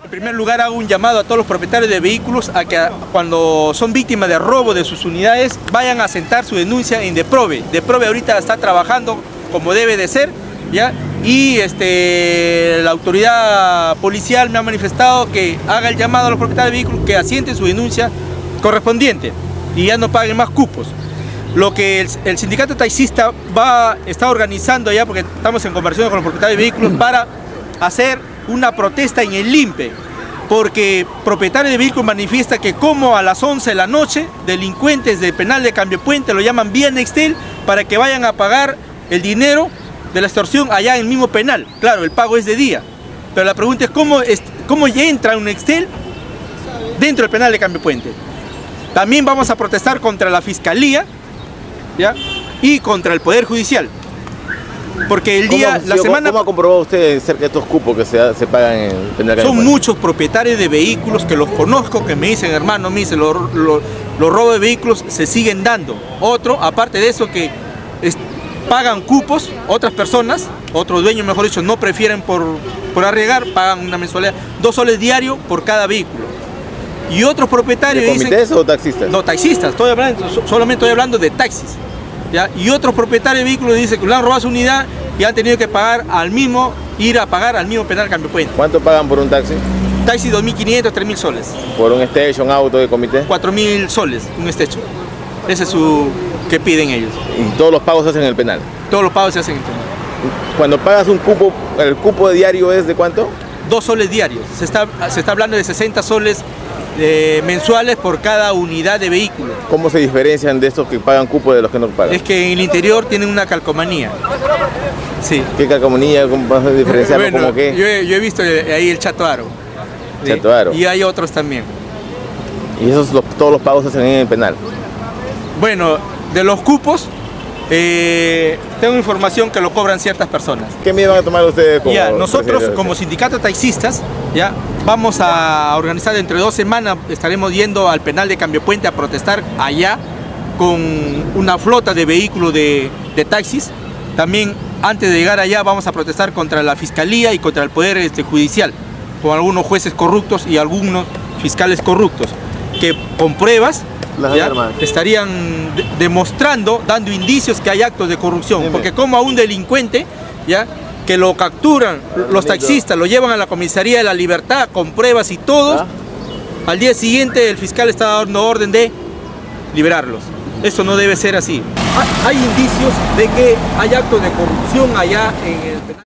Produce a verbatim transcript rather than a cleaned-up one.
En primer lugar, hago un llamado a todos los propietarios de vehículos a que cuando son víctimas de robo de sus unidades vayan a sentar su denuncia en DEPROVE. DEPROVE ahorita está trabajando como debe de ser, ¿ya? Y este, la autoridad policial me ha manifestado que haga el llamado a los propietarios de vehículos que asienten su denuncia correspondiente y ya no paguen más cupos. Lo que el, el sindicato taxista va, está organizando ya, porque estamos en conversación con los propietarios de vehículos, para hacer una protesta en el LIMPE, porque propietarios de vehículos manifiesta que como a las once de la noche, delincuentes del penal de Cambio Puente lo llaman vía Nextel para que vayan a pagar el dinero de la extorsión allá en el mismo penal. Claro, el pago es de día, pero la pregunta es cómo, es, cómo entra un Nextel dentro del penal de Cambio Puente. También vamos a protestar contra la Fiscalía, ¿ya? Y contra el Poder Judicial. Porque el día, ¿Cómo, la semana... ¿Cómo ha comprobado usted cerca de estos cupos que se, se pagan en el penal? Son muchos propietarios de vehículos que los conozco, que me dicen, hermano, me dicen, los, los, los robos de vehículos se siguen dando. Otro, aparte de eso, que es, pagan cupos, otras personas, otros dueños, mejor dicho, no prefieren por, por arriesgar, pagan una mensualidad, dos soles diarios por cada vehículo. Y otros propietarios ¿De comités dicen, o taxistas? No, taxistas, estoy hablando, solamente estoy hablando de taxis. ¿Ya? Y otros propietarios de vehículos dicen que le han robado su unidad y han tenido que pagar al mismo, ir a pagar al mismo penal Cambio Puente. ¿Cuánto pagan por un taxi? Taxi dos mil quinientos, tres mil soles. ¿Por un station, auto de comité? cuatro mil soles, un estecho. Ese es su que piden ellos. ¿Y todos los pagos se hacen en el penal? Todos los pagos se hacen en el penal. Cuando pagas un cupo, ¿el cupo de diario es de cuánto? Dos soles diarios. Se está, se está hablando de sesenta soles eh, mensuales por cada unidad de vehículo. ¿Cómo se diferencian de estos que pagan cupo de los que no pagan? Es que en el interior tienen una calcomanía. Sí. ¿Qué calcomanía? ¿Cómo vas a diferenciarlo? Bueno, ¿Cómo qué? Yo he, yo he visto ahí el Chato Aro. ¿Sí? Chato Aro. Y hay otros también. ¿Y esos los, todos los pagos se hacen en el penal? Bueno, de los cupos, eh, tengo información que lo cobran ciertas personas. ¿Qué medida van a tomar ustedes como Ya, nosotros presidente? como sindicato de taxistas, ya, vamos a organizar dentro de dos semanas, estaremos yendo al penal de Cambio Puente a protestar allá con una flota de vehículos de, de taxis. También antes de llegar allá vamos a protestar contra la Fiscalía y contra el Poder este, Judicial, con algunos jueces corruptos y algunos fiscales corruptos, que con pruebas ¿ya? estarían de demostrando, dando indicios que hay actos de corrupción. Dime. Porque como a un delincuente, ¿ya? que lo capturan los taxistas, lo llevan a la comisaría de la Libertad con pruebas y todo, ¿Ah? al día siguiente el fiscal está dando orden de liberarlos. Esto no debe ser así. Hay indicios de que hay actos de corrupción allá en el penal.